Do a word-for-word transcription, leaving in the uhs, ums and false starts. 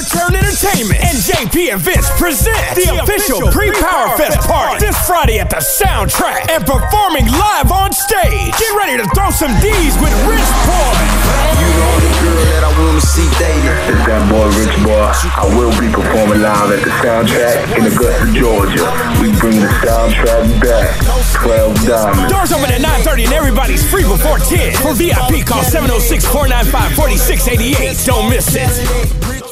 Our Turn Entertainment and J P and Vince present the, the official pre-Power Fest party this Friday at the Soundtrack and performing live on stage. Get ready to throw some D's with Rich Boy. You know the girl that I want to see dating. It's that boy Rich Boy. I will be performing live at the Soundtrack in Augusta, Georgia. We bring the Soundtrack back. twelve Diamonds. Doors open at nine thirty and everybody's free before ten. For V I P, call seven oh six, four nine five, four six eight eight. Don't miss it.